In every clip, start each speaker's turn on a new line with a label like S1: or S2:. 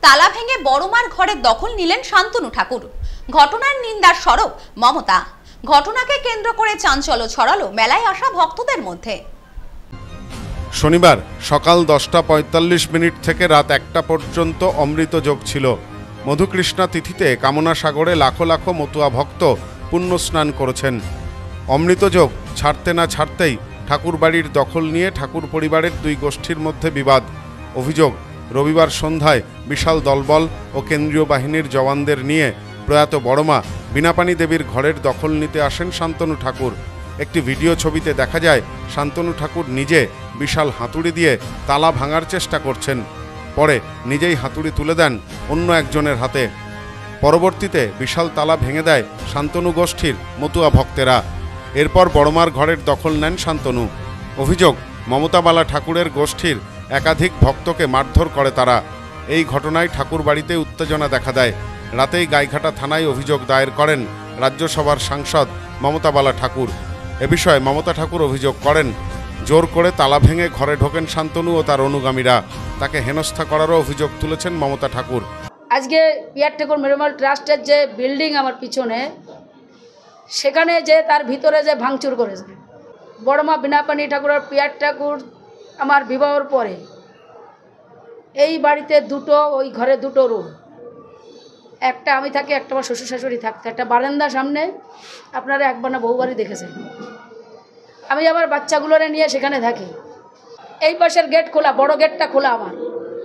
S1: তালা ভেঙে বড়মার ঘরের দখল নিলেন শান্তনু ঠাকুর। ঘটনার নিন্দার সরব মমতা। ঘটনাকে কেন্দ্র করে চাঞ্চল্য ছড়ালো মেলায় আসা ভক্তদের মধ্যে।
S2: শনিবার সকাল 10:45 থেকে রাত 1টা পর্যন্ত অমৃত যোগ ছিল। মধুকৃষ্ণা তিথিতে কামনা সাগরে লাখো লাখো মতুয়া ভক্ত পুণ্য স্নান করেছেন। অমৃত যোগ ছাড়তে না ছাড়তেই ঠাকুর বাড়ির দখল নিয়ে ঠাকুর পরিবারের দুই গোষ্ঠীর মধ্যে বিবাদ। অভিযোগ, রবিবার সন্ধ্যায় বিশাল দলবল ও কেন্দ্রীয় বাহিনীর জওয়ানদের নিয়ে প্রয়াত বড়মা বীণাপানি দেবীর ঘরের দখল নিতে আসেন শান্তনু ঠাকুর। একটি ভিডিও ছবিতে দেখা যায় শান্তনু ঠাকুর নিজে বিশাল হাতুড়ি দিয়ে তালা ভাঙার চেষ্টা করছেন। পরে নিজেই হাতুড়ি তুলে দেন অন্য একজনের হাতে। পরবর্তীতে বিশাল তালা ভেঙে দেয় শান্তনু গোষ্ঠীর মতুয়া ভক্তেরা। এরপর বড়মার ঘরের দখল নেন শান্তনু। অভিযোগ, মমতাবালা ঠাকুরের গোষ্ঠীর একাধিক ভক্তকে মারধর করে তারা। এই ঘটনায় ঠাকুর বাড়িতে উত্তেজনা দেখা দেয়। রাতেই গাইঘাটা থানায় অভিযোগ দায়ের করেন রাজ্যসভার সাংসদ মমতাবালা ঠাকুর। এ বিষয়ে মমতা ঠাকুর অভিযোগ করেন, জোর করে তালা ভেঙে ঘরে ঢোকেন শান্তনু ও তার অনুগামীরা। তাকে হেনস্থা করারও অভিযোগ তুলেছেন মমতা ঠাকুর।
S3: আজকে পিয়ার ঠাকুর মেমোরিয়াল ট্রাস্টের যে বিল্ডিং আমার পিছনে, সেখানে যে তার ভিতরে যে ভাঙচুর করেছে বড়মা বীণাপানি ঠাকুর আর পিয়ার ঠাকুর আমার বিবাহর পরে এই বাড়িতে দুটো, ওই ঘরে দুটো রুম, একটা আমি থাকি, একটা আমার শ্বশুর শাশুড়ি থাকতো। একটা বারান্দার সামনে, আপনারা একবার না বহুবারই দেখেছেন। আমি আমার বাচ্চাগুলোরে নিয়ে সেখানে থাকি। এই পাশের গেট খোলা, বড় গেটটা খোলা আমার।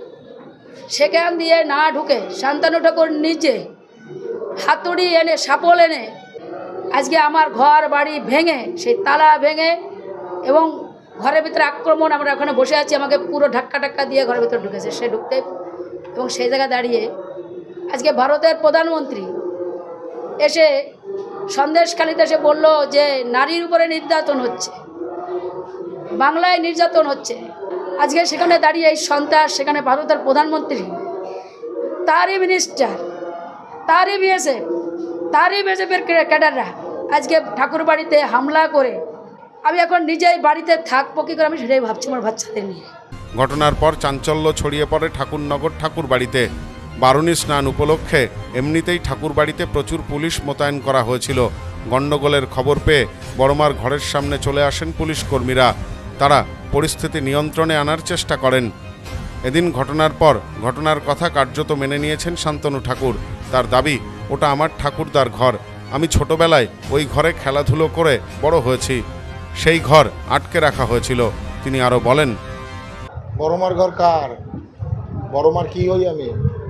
S3: সেখান দিয়ে না ঢুকে শান্তনু ঠাকুর নিজে হাতুড়ি এনে, শাপল এনে আজকে আমার ঘর বাড়ি ভেঙে, সেই তালা ভেঙে এবং ঘরের ভিতরে আক্রমণ। আমরা ওখানে বসে আছি, আমাকে পুরো ধাক্কা দিয়ে ঘরের ভিতরে ঢুকেছে সে ঢুকতে। এবং সেই জায়গায় দাঁড়িয়ে আজকে ভারতের প্রধানমন্ত্রী এসে সন্দেশখালিতে এসে বলল যে নারীর উপরে নির্যাতন হচ্ছে, বাংলায় নির্যাতন হচ্ছে। আজকে সেখানে দাঁড়িয়ে এই সন্ত্রাস, সেখানে ভারতের প্রধানমন্ত্রী, তারই মিনিস্টার, তারই বিএসএফ, তারই বিএসএফের ক্যাডাররা আজকে ঠাকুর বাড়িতে হামলা করে। আমি এখন নিজেই বাড়িতে থাকবো কী করে, আমি সেটাই ভাবছি আমার বাচ্চাদের নিয়ে।
S2: ঘটনার পর চাঞ্চল্য ছড়িয়ে পড়ে ঠাকুরনগর ঠাকুর বাড়িতে। বারুণী স্নান উপলক্ষে এমনিতেই ঠাকুর বাড়িতে প্রচুর পুলিশ মোতায়েন করা হয়েছিল। গণ্ডগোলের খবর পেয়ে বড়মার ঘরের সামনে চলে আসেন পুলিশ কর্মীরা। তারা পরিস্থিতি নিয়ন্ত্রণে আনার চেষ্টা করেন। এদিন ঘটনার পর ঘটনার কথা কার্যত মেনে নিয়েছেন শান্তনু ঠাকুর। তার দাবি, ওটা আমার ঠাকুরদার ঘর, আমি ছোটবেলায় ওই ঘরে খেলাধুলো করে বড় হয়েছি, সেই ঘর আটকে রাখা হয়েছিল। তিনি আরও বলেন,
S4: বড়মার ঘর কার? বড়মার কি হই আমি?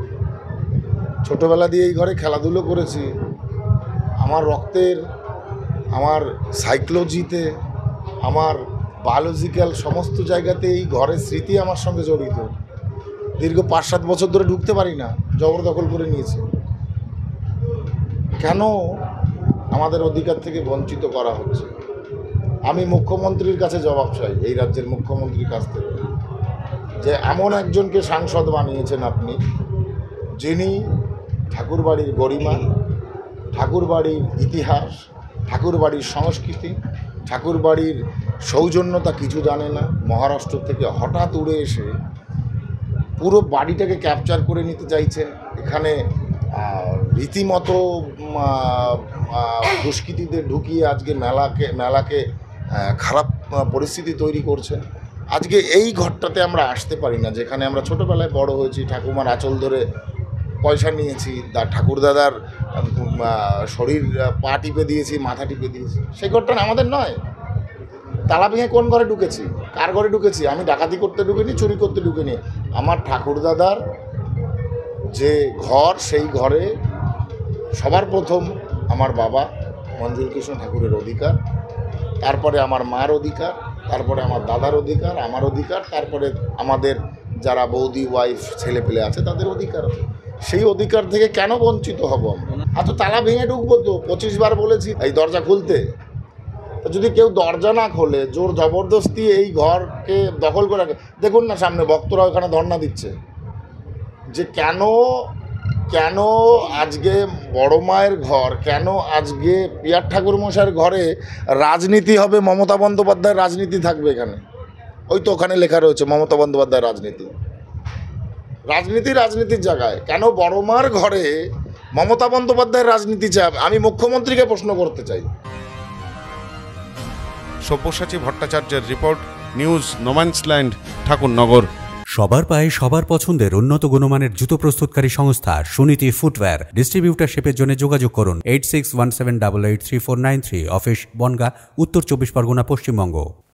S4: ছোটবেলা দিয়ে এই ঘরে খেলাধুলো করেছি। আমার রক্তের, আমার সাইকোলজিতে, আমার বায়োলজিক্যাল সমস্ত জায়গাতে এই ঘরের স্মৃতি আমার সঙ্গে জড়িত। দীর্ঘ 5-7 বছর ধরে ঢুকতে পারি না, জবরদখল করে নিয়েছে। কেন আমাদের অধিকার থেকে বঞ্চিত করা হচ্ছে? আমি মুখ্যমন্ত্রীর কাছে জবাব চাই, এই রাজ্যের মুখ্যমন্ত্রীর কাছ থেকে, যে এমন একজনকে সাংসদ বানিয়েছেন আপনি, যিনি ঠাকুরবাড়ির গরিমা, ঠাকুরবাড়ির ইতিহাস, ঠাকুরবাড়ির সংস্কৃতি, ঠাকুরবাড়ির সৌজন্যতা কিছু জানে না। মহারাষ্ট্র থেকে হঠাৎ উড়ে এসে পুরো বাড়িটাকে ক্যাপচার করে নিতে চাইছেন। এখানে রীতিমতো দুষ্কৃতীদের ঢুকিয়ে আজকে মেলাকে খারাপ পরিস্থিতি তৈরি করছেন। আজকে এই ঘরটাতে আমরা আসতে পারি না, যেখানে আমরা ছোটোবেলায় বড় হয়েছি, ঠাকুমার আঁচল ধরে পয়সা নিয়েছি, ঠাকুরদাদার শরীর পা টিপে দিয়েছি, মাথা টিপে দিয়েছি। সেই ঘরটা আমাদের নয়। তালা ভেঙে কোন ঘরে ঢুকেছি, কার ঘরে ঢুকেছি? আমি ডাকাতি করতে ঢুকিনি, চুরি করতে ঢুকিনি। আমার ঠাকুরদাদার যে ঘর, সেই ঘরে সবার প্রথম আমার বাবা মঞ্জুর কৃষ্ণ ঠাকুরের অধিকার, তারপরে আমার মার অধিকার, তারপরে আমার দাদার অধিকার, আমার অধিকার, তারপরে আমাদের যারা বৌদি, ওয়াইফ, ছেলে পেলে আছে তাদের অধিকার। সেই অধিকার থেকে কেন বঞ্চিত হব আমরা? এত তালা ভেঙে ঢুকবো তো? 25 বার বলেছি এই দরজা খুলতে। তো যদি কেউ দরজা না খোলে, জোর জবরদস্তি এই ঘরকে দখল করে রাখে। দেখুন না সামনে ভক্তরা ওখানে ধর্ণা দিচ্ছে যে কেন আজকে বড় মায়ের ঘর, কেন আজকে পিয়ার ঠাকুর মশাইয়ের ঘরে রাজনীতি হবে, মমতা বন্দ্যোপাধ্যায়ের রাজনীতি থাকবে এখানে। ওই তো ওখানে লেখা রয়েছে মমতা বন্দ্যোপাধ্যায়ের রাজনীতি। রাজনীতির জায়গায় কেন বড় মার ঘরে মমতা বন্দ্যোপাধ্যায়ের রাজনীতি চাপ? আমি মুখ্যমন্ত্রীকে প্রশ্ন করতে চাই।
S2: সব্যসাচী ভট্টাচার্যের রিপোর্ট, নিউজ নোম্যান্সল্যান্ড, ঠাকুরনগর।
S5: সবার পায়ে সবার পছন্দের উন্নত গুণমানের জুতো প্রস্তুতকারী সংস্থা সুনীতি ফুটওয়্যার। ডিস্ট্রিবিউটারশিপের জন্য যোগাযোগ করুন 8617883493। অফিস বনগাঁ, উত্তর 24 পরগনা, পশ্চিমবঙ্গ।